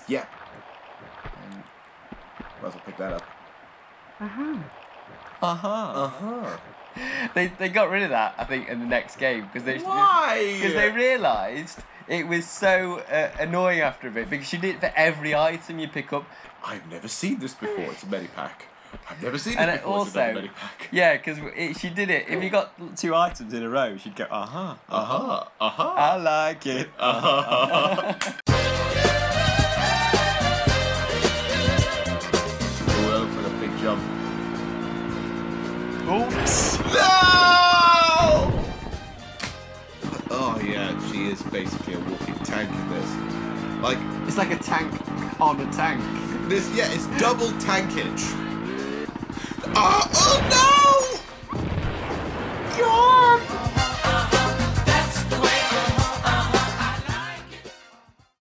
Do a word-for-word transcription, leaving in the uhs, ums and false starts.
Yeah. And might as well pick that up. Uh-huh. Uh-huh. Uh-huh. They, they got rid of that, I think, in the next game. Because they, Why? Because they realised it was so uh, annoying after a bit. Because she did it for every item you pick up. I've never seen this before. It's a Medipack. I've never seen this And before. also, it's a Medipack. yeah, because she did it. If you got two items in a row, she'd go, uh-huh, Uh-huh. Uh-huh. I like it. Uh-huh. Oh, that looks like a big jump. Oh, No! Oh, yeah, she is basically a walking tank in this. Like, it's like a tank on a tank. this, yeah, it's double tankage. Ah,